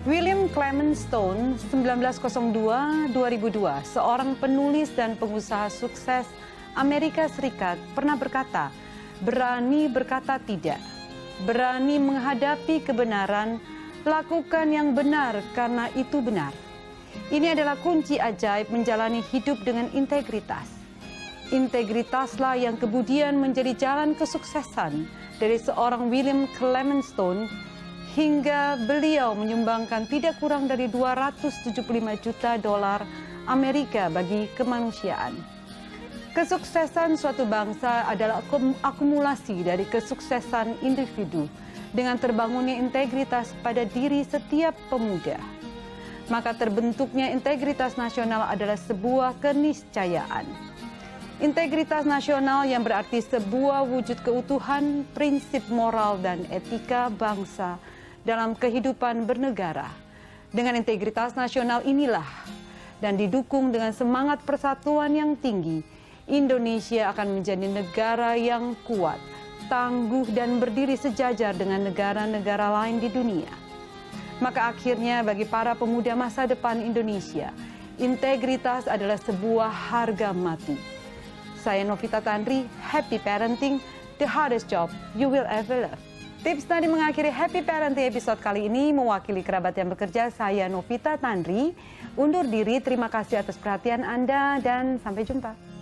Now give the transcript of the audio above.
William Clement Stone, 1902-2002, seorang penulis dan pengusaha sukses Amerika Serikat, pernah berkata, "Berani berkata tidak, berani menghadapi kebenaran, lakukan yang benar karena itu benar." Ini adalah kunci ajaib menjalani hidup dengan integritas. Integritaslah yang kemudian menjadi jalan kesuksesan dari seorang William Clement Stone hingga beliau menyumbangkan tidak kurang dari 275 juta dolar Amerika bagi kemanusiaan. Kesuksesan suatu bangsa adalah akumulasi dari kesuksesan individu dengan terbangunnya integritas pada diri setiap pemuda. Maka terbentuknya integritas nasional adalah sebuah keniscayaan. Integritas nasional yang berarti sebuah wujud keutuhan, prinsip moral dan etika bangsa dalam kehidupan bernegara. Dengan integritas nasional inilah dan didukung dengan semangat persatuan yang tinggi, Indonesia akan menjadi negara yang kuat, tangguh dan berdiri sejajar dengan negara-negara lain di dunia. Maka akhirnya bagi para pemuda masa depan Indonesia, integritas adalah sebuah harga mati. Saya Novita Tandri, happy parenting, the hardest job you will ever love. Tips tadi mengakhiri Happy Parenting episode kali ini. Mewakili kerabat yang bekerja, saya Novita Tandri. Undur diri, terima kasih atas perhatian Anda dan sampai jumpa.